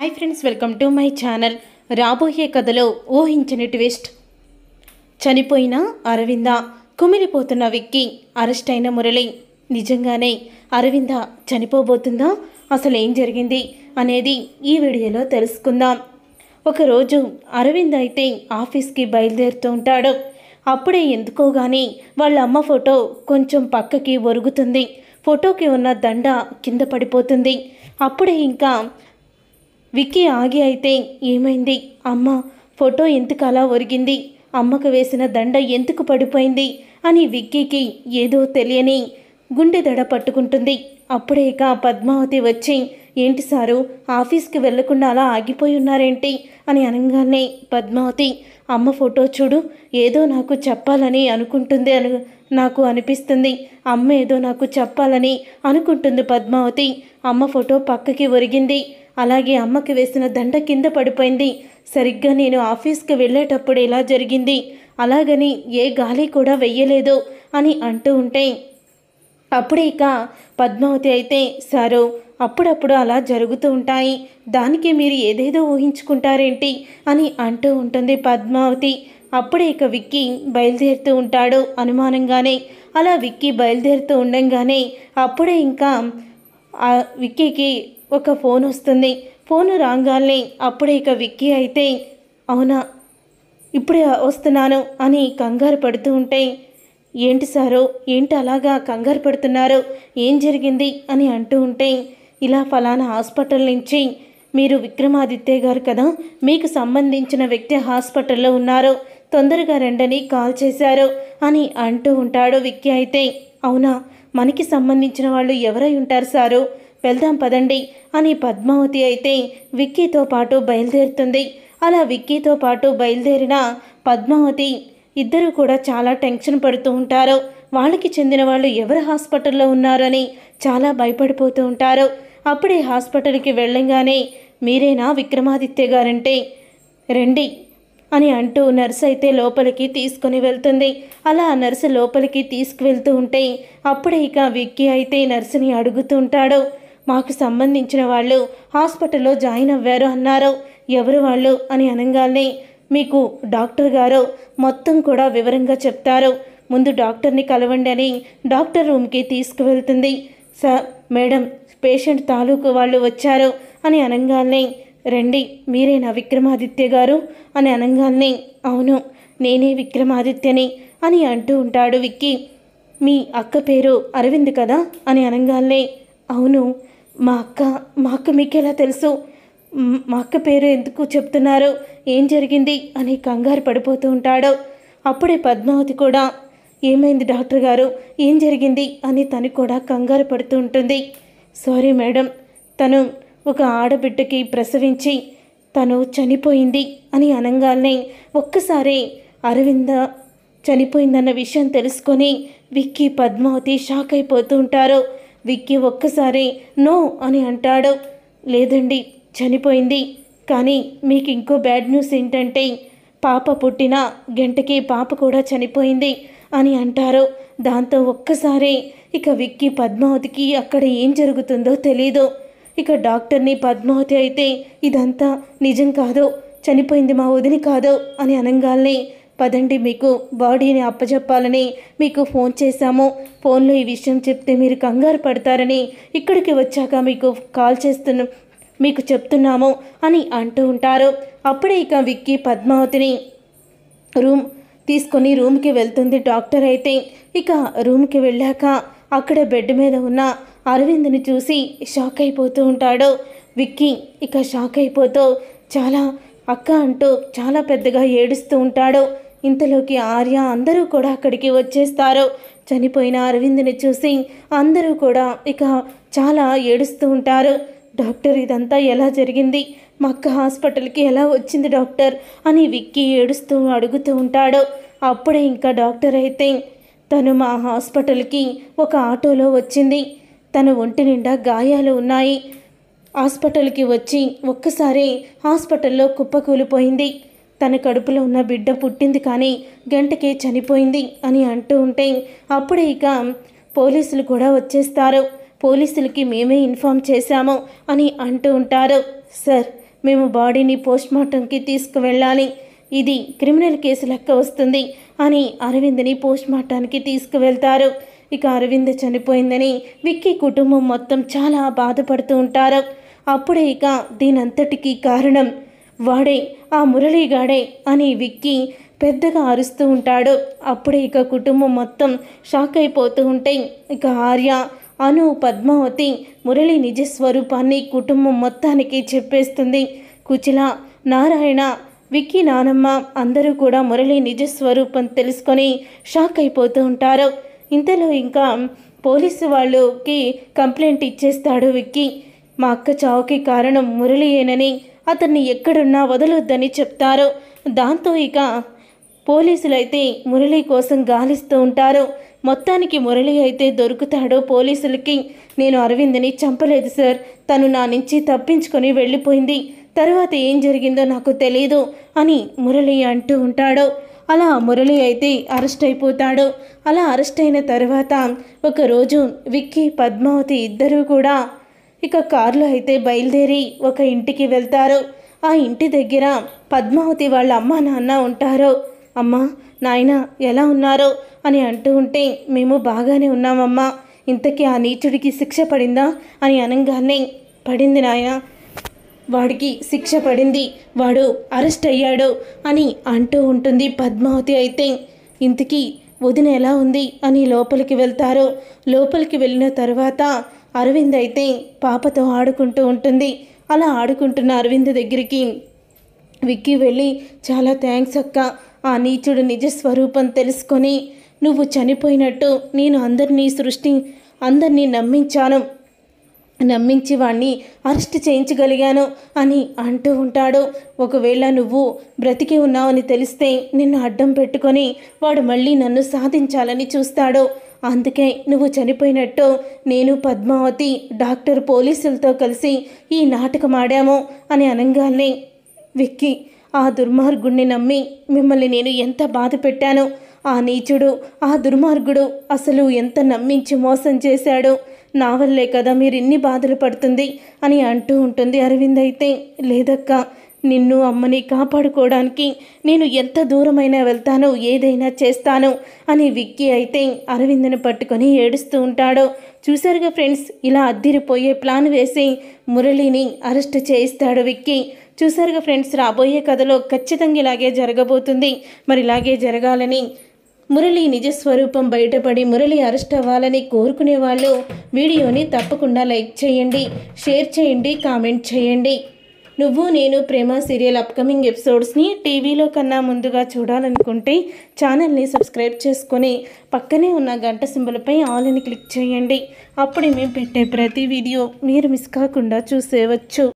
Hi friends, welcome to my channel. రాబోయే కథలో ఊహించని ట్విస్ట్. చనిపోయిన అరవింద, కుమిలిపోతున్న విక్కీ, అరెస్ట్ అయిన మురళి. నిజంగానే అరవింద చనిపోబోతుందా? అసలు ఏం జరిగింది అనేది ఈ వీడియోలో తెలుసుకుందాం. ఒకరోజు అరవింద్ అయితే ఆఫీస్కి బయలుదేరుతూ ఉంటాడు. అప్పుడే ఎందుకో కానీ వాళ్ళ అమ్మ ఫోటో కొంచెం పక్కకి ఒరుగుతుంది. ఫోటోకి ఉన్న దండ కింద పడిపోతుంది. అప్పుడే ఇంకా విక్కీ ఆగి అయితే, ఏమైంది అమ్మ, ఫోటో ఎందుకు అలా ఒరిగింది, అమ్మకు వేసిన దండ ఎందుకు పడిపోయింది అని విక్కీకి ఏదో తెలియని గుండె దడ పట్టుకుంటుంది. అప్పుడే ఇక పద్మావతి వచ్చి, ఏంటి సారు, ఆఫీస్కి వెళ్లకుండా అలా ఆగిపోయి ఉన్నారేంటి అని అనగానే, పద్మావతి, అమ్మ ఫోటో చూడు, ఏదో నాకు చెప్పాలని అనుకుంటుంది నాకు అనిపిస్తుంది. అమ్మ ఏదో నాకు చెప్పాలని అనుకుంటుంది పద్మావతి. అమ్మ ఫోటో పక్కకి ఒరిగింది, అలాగే అమ్మకి వేసిన దండ కింద పడిపోయింది. సరిగ్గా నేను ఆఫీస్కి వెళ్ళేటప్పుడు ఇలా జరిగింది, అలాగని ఏ గాలి కూడా వెయ్యలేదు అని అంటూ ఉంటే, అప్పుడే ఇక పద్మావతి అయితే, సారు, అప్పుడప్పుడు అలా జరుగుతూ ఉంటాయి, దానికి మీరు ఏదేదో ఊహించుకుంటారేంటి అని అంటూ ఉంటుంది పద్మావతి. అప్పుడే ఇక విక్కీ బయలుదేరుతూ ఉంటాడు అనుమానంగానే. అలా విక్కీ బయలుదేరుతూ ఉండంగానే అప్పుడే ఇంకా విక్కీకి ఒక ఫోన్ వస్తుంది. ఫోన్ రాగానే అప్పుడే ఇక విక్కీ అయితే, అవునా, ఇప్పుడే వస్తున్నాను అని కంగారు పడుతూ ఉంటే, ఏంటి సారు, ఏంటి అలాగా కంగారు పడుతున్నారు, ఏం జరిగింది అని అంటూ ఉంటే, ఇలా ఫలానా హాస్పిటల్ నుంచి మీరు విక్రమాదిత్య గారు కదా, మీకు సంబంధించిన వ్యక్తి హాస్పిటల్లో ఉన్నారు, తొందరగా రండని కాల్ చేశారు అని అంటూ ఉంటాడు విక్కీ అయితే. అవునా, మనకి సంబంధించిన వాళ్ళు ఎవరై ఉంటారు సారు, వెళ్దాం పదండి అని పద్మావతి అయితే విక్కీతో పాటు బయలుదేరుతుంది. అలా విక్కీతో పాటు బయలుదేరిన పద్మావతి ఇద్దరు కూడా చాలా టెన్షన్ పడుతూ ఉంటారు. వాళ్ళకి చెందిన వాళ్ళు ఎవరు హాస్పిటల్లో ఉన్నారని చాలా భయపడిపోతూ ఉంటారు. అప్పుడే హాస్పిటల్కి వెళ్ళంగానే, మీరేనా విక్రమాదిత్య గారంటే రండి అని అంటూ నర్సు అయితే లోపలికి తీసుకొని వెళ్తుంది. అలా నర్సు లోపలికి తీసుకువెళ్తూ ఉంటే అప్పుడే ఇక విక్కీ అయితే నర్సుని అడుగుతూ ఉంటాడు, మాకు సంబంధించిన వాళ్ళు హాస్పిటల్లో జాయిన్ అవ్వారు అన్నారు, ఎవరు వాళ్ళు అని అనగానే, మీకు డాక్టర్ గారు మొత్తం కూడా వివరంగా చెప్తారు, ముందు డాక్టర్ని కలవండి అని డాక్టర్ రూమ్కి తీసుకువెళ్తుంది. సార్, మేడం, పేషెంట్ తాలూకు వాళ్ళు వచ్చారు అని అనగానే, రండి, మీరేనా విక్రమాదిత్య గారు అని అనగానే, అవును, నేనే విక్రమాదిత్యని అని అంటూ ఉంటాడు విక్కీ. మీ అక్క పేరు అరవింద్ కదా అని అనగానే, అవును, మా అక్క మీకెలా తెలుసు, మా అక్క పేరు ఎందుకు చెప్తున్నారు, ఏం జరిగింది అని కంగారు పడిపోతూ ఉంటాడు. అప్పుడే పద్మావతి కూడా, ఏమైంది డాక్టర్ గారు, ఏం జరిగింది అని తను కూడా కంగారు పడుతూ ఉంటుంది. సారీ మేడం, తను ఒక ఆడబిడ్డకి ప్రసవించి తను చనిపోయింది అని అనగానే ఒక్కసారి అరవింద చనిపోయిందన్న విషయం తెలుసుకొని విక్కీ, పద్మావతి షాక్ అయిపోతూ ఉంటారు. విక్కీ ఒక్కసారి నో అని అంటాడు. లేదండి, చనిపోయింది, కానీ మీకు ఇంకో బ్యాడ్ న్యూస్ ఏంటంటే పాప పుట్టిన గంటకి పాప కూడా చనిపోయింది అని అంటారు. దాంతో ఒక్కసారి ఇక విక్కీ, పద్మావతికి అక్కడ ఏం జరుగుతుందో తెలీదు. ఇక డాక్టర్ని పద్మావతి అయితే, ఇదంతా నిజం కాదు, చనిపోయింది మా వదిని కాదు అని అనగానే, పదండి, మీకు బాడీని అప్పచెప్పాలని మీకు ఫోన్ చేశాము, ఫోన్లో ఈ విషయం చెప్తే మీరు కంగారు పడతారని ఇక్కడికి వచ్చాక మీకు కాల్ మీకు చెప్తున్నాము అని అంటూ ఉంటారు. అప్పుడే ఇక విక్కీ పద్మావతిని తీసుకొని రూమ్కి వెళ్తుంది డాక్టర్ అయితే. ఇక రూమ్కి వెళ్ళాక అక్కడ బెడ్ మీద ఉన్న అరవింద్ని చూసి షాక్ అయిపోతూ ఉంటాడు విక్కీ. ఇక షాక్ అయిపోతూ చాలా అక్క అంటూ చాలా పెద్దగా ఏడుస్తూ ఉంటాడు. ఇంతలోకి ఆర్య అందరూ కూడా అక్కడికి వచ్చేస్తారు. చనిపోయిన అరవింద్ని చూసి అందరూ కూడా ఇక చాలా ఏడుస్తూ ఉంటారు. డాక్టర్, ఇదంతా ఎలా జరిగింది, మా అక్క హాస్పిటల్కి ఎలా వచ్చింది డాక్టర్ అని విక్కీ ఏడుస్తూ అడుగుతూ ఉంటాడు. అప్పుడే ఇంకా డాక్టర్ అయితే, తను మా హాస్పిటల్కి ఒక ఆటోలో వచ్చింది, తన ఒంటి నిండా గాయాలు ఉన్నాయి, హాస్పిటల్కి వచ్చి ఒక్కసారి హాస్పిటల్లో కుప్పకూలిపోయింది, తన కడుపులో ఉన్న బిడ్డ పుట్టింది కానీ గంటకే చనిపోయింది అని అంటూ ఉంటే అప్పుడే ఇక పోలీసులు కూడా వచ్చేస్తారు. పోలీసులకి మేమే ఇన్ఫామ్ చేశాము అని అంటూ ఉంటారు. సార్, మేము బాడీని పోస్ట్మార్టంకి తీసుకువెళ్ళాలి, ఇది క్రిమినల్ కేసు లెక్క వస్తుంది అని అరవింద్ని పోస్ట్మార్టానికి తీసుకువెళ్తారు. ఇక అరవింద్ చనిపోయిందని విక్కీ కుటుంబం మొత్తం చాలా బాధపడుతూ ఉంటారు. అప్పుడే ఇక దీనంతటికీ కారణం వాడే, ఆ మురళీగాడే అని విక్కీ పెద్దగా అరుస్తూ ఉంటాడు. అప్పుడే ఇక కుటుంబం మొత్తం షాక్ అయిపోతూ ఉంటే ఇక ఆర్య, అను, పద్మావతి మురళి నిజస్వరూపాన్ని కుటుంబం మొత్తానికి చెప్పేస్తుంది. కుచిల, నారాయణ, విక్కీ నానమ్మ అందరూ కూడా మురళి నిజస్వరూపం తెలుసుకొని షాక్ అయిపోతూ ఉంటారు. ఇంతలో ఇంకా పోలీసు వాళ్ళకి కంప్లైంట్ ఇచ్చేస్తాడు విక్కీ. మా అక్క చావుకి కారణం మురళియేనని, అతన్ని ఎక్కడున్నా వదలొద్దని చెప్తారు. దాంతో ఇక పోలీసులైతే మురళి కోసం గాలిస్తూ ఉంటారు. మొత్తానికి మురళి అయితే దొరుకుతాడు పోలీసులకి. నేను అరవింద్ని చంపలేదు సార్, తను నా నుంచి తప్పించుకొని వెళ్ళిపోయింది, తర్వాత ఏం జరిగిందో నాకు తెలీదు అని మురళి అంటూ ఉంటాడు. అలా మురళి అయితే అరెస్ట్ అయిపోతాడు. అలా అరెస్ట్ అయిన తర్వాత ఒకరోజు విక్కీ, పద్మావతి ఇద్దరూ కూడా ఇక కారులో అయితే బయలుదేరి ఒక ఇంటికి వెళ్తారు. ఆ ఇంటి దగ్గర పద్మావతి వాళ్ళ అమ్మ నాన్న ఉంటారు. అమ్మా, నాయన ఎలా ఉన్నారో అని అంటూ ఉంటే, మేము బాగానే ఉన్నామమ్మా, ఇంతకీ ఆ నీచుడికి శిక్ష పడిందా అని అనగానే, పడింది నాయన, వాడికి శిక్ష పడింది, వాడు అరెస్ట్ అయ్యాడు అని అంటూ ఉంటుంది పద్మావతి. అయితే ఇంతకీ వదిన ఎలా ఉంది అని లోపలికి వెళ్తారు. లోపలికి వెళ్ళిన తర్వాత అరవింద్ అయితే పాపతో ఆడుకుంటూ ఉంటుంది. అలా ఆడుకుంటున్న అరవింద్ దగ్గరికి విక్కీ వెళ్ళి, చాలా థ్యాంక్స్ అక్క, ఆ నీచుడు నిజస్వరూపం తెలుసుకొని నువ్వు చనిపోయినట్టు నేను అందరినీ నమ్మించి వాణ్ణి అరెస్ట్ చేయించగలిగాను అని అంటూ ఉంటాడు. ఒకవేళ నువ్వు బ్రతికి ఉన్నావని తెలిస్తే నిన్ను అడ్డం పెట్టుకొని వాడు మళ్ళీ నన్ను సాధించాలని చూస్తాడు. అందుకే నువ్వు చనిపోయినట్టు నేను, పద్మావతి, డాక్టర్, పోలీసులతో కలిసి ఈ నాటకం ఆడాము అని అనగానే, విక్కీ, ఆ దుర్మార్గుణ్ణి నమ్మి మిమ్మల్ని నేను ఎంత బాధ పెట్టాను, ఆ నీచుడు, ఆ దుర్మార్గుడు అసలు ఎంత నమ్మించి మోసం చేశాడు, నా వల్లే కదా మీరు ఇన్ని బాధలు పడుతుంది అని అంటూ ఉంటుంది. అరవింద్ అయితే, లేదక్క, నిన్ను అమ్మని కాపాడుకోవడానికి నేను ఎంత దూరమైనా వెళ్తాను, ఏదైనా చేస్తాను అని విక్కీ అయితే అరవింద్ని పట్టుకొని ఏడుస్తూ ఉంటాడు. చూశారుగా ఫ్రెండ్స్, ఇలా అద్దిరిపోయే ప్లాన్ వేసి మురళిని అరెస్ట్ చేయిస్తాడు విక్కీ. చూశారుగా ఫ్రెండ్స్, రాబోయే కథలో ఖచ్చితంగా ఇలాగే జరగబోతుంది. మరి ఇలాగే జరగాలని, మురళి నిజస్వరూపం బయటపడి మురళి అరెస్ట్ అవ్వాలని కోరుకునే వాళ్ళు వీడియోని తప్పకుండా లైక్ చేయండి, షేర్ చేయండి, కామెంట్ చేయండి. నువ్వు నేను ప్రేమ సీరియల్ అప్కమింగ్ ఎపిసోడ్స్ని టీవీలో కన్నా ముందుగా చూడాలనుకుంటే ఛానల్ని సబ్స్క్రైబ్ చేసుకొని పక్కనే ఉన్న గంట సింబల్పై ఆల్ అని క్లిక్ చేయండి. అప్పుడే మేము పెట్టే ప్రతి వీడియో మీరు మిస్ కాకుండా చూసేవచ్చు.